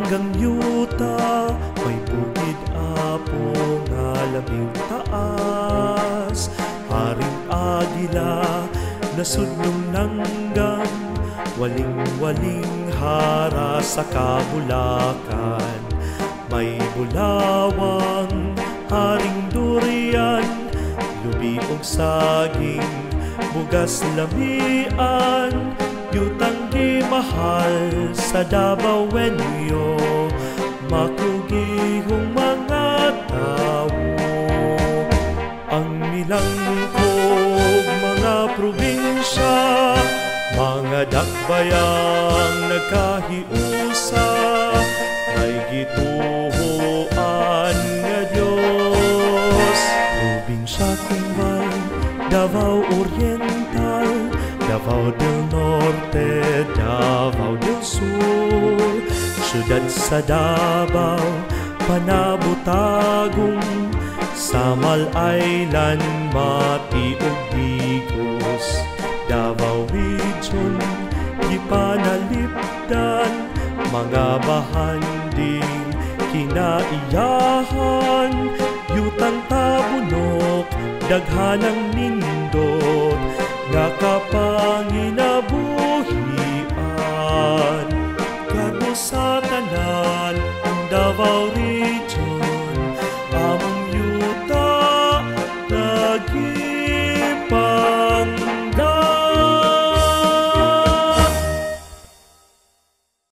hanggang yuta, may bukid apo nga labing taas. Haring agila nasudnong nanggam, waling-waling hara sa kabulakan. May bulawang haring durian, lubi og saging, bugas lamian, yutang di mahal sa Davao wenyo, makugihong mga tao. Ang milangkog mga probinsya, mga dakbayang nagkahiusa, may gituhoan nga Diyos. Probinsya Kumbay, Davao Oriental, Davao del Norte, Davao del Sur, syudad sa Davao, Panabutagong, Samal Island, Mati ug Digos. Davao Region, gipanalipdan, mga bahanding kinaiyahan, yutang tabunok, daghanang nindot, nakapa